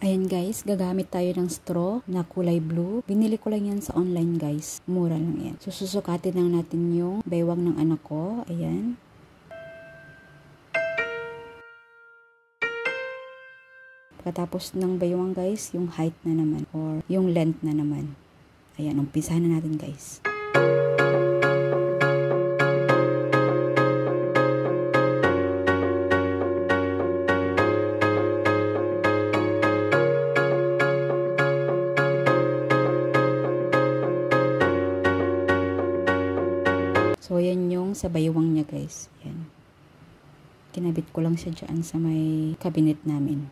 Ayan guys, gagamit tayo ng straw na kulay blue. Binili ko lang yan sa online guys. Mura lang yan. So susukatin lang natin yung baywang ng anak ko. Ayan. Pagkatapos ng baywang guys, yung height na naman or yung length na naman. Ayan, umpisahan na natin guys. So, yan yung sa baywang niya guys. Yan. Kinabit ko lang siya dyan sa may cabinet namin.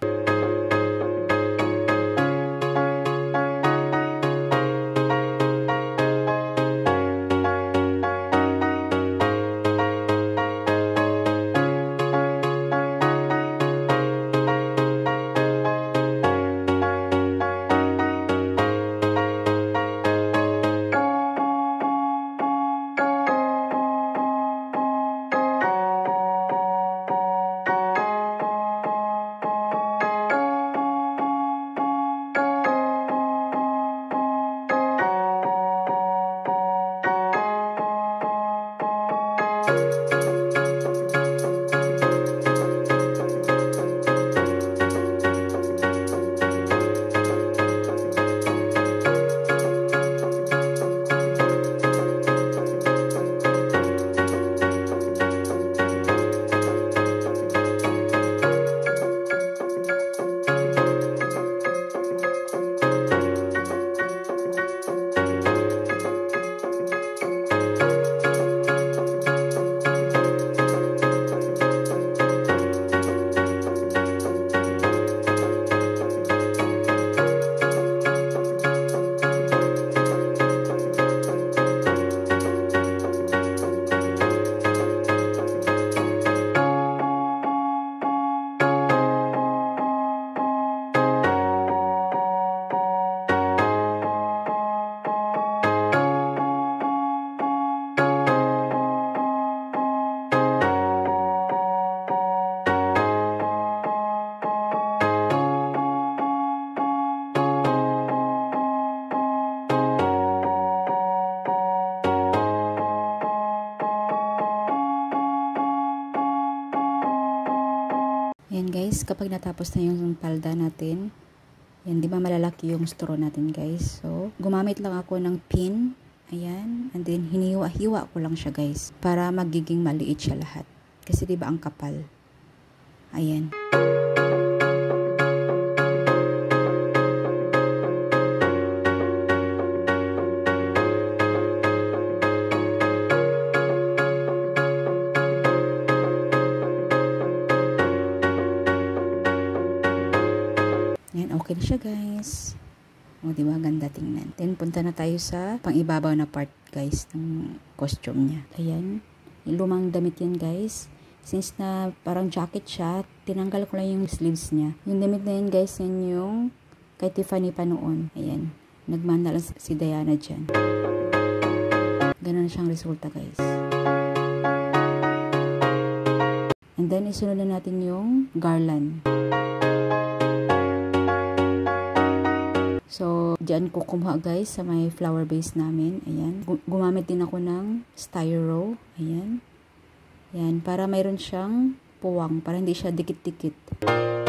Ayan guys, kapag natapos na yung palda natin, yan, di ba malalaki yung straw natin guys. So, gumamit lang ako ng pin. Ayan, and then hiniwa-hiwa ko lang siya guys, para magiging maliit siya lahat. Kasi di ba ang kapal. Ayan. Yan, okay na siya guys. O, diba? Ganda tingnan. Then, punta na tayo sa pang-ibabaw na part guys ng costume niya. Ayan. Yung lumang damit yan guys. Since na parang jacket siya, tinanggal ko lang yung sleeves niya. Yung damit na yan guys, yan yung kay Tiffany pa noon. Ayan. Nagmana lang si Diana dyan. Ganun siyang resulta guys. And then, isunod na natin yung garland. So, dyan ko kumuha guys sa may flower base namin. Ayan. Gumamit din ako ng styro. Ayan. Ayan. Para mayroon siyang puwang. Para hindi siya dikit-dikit.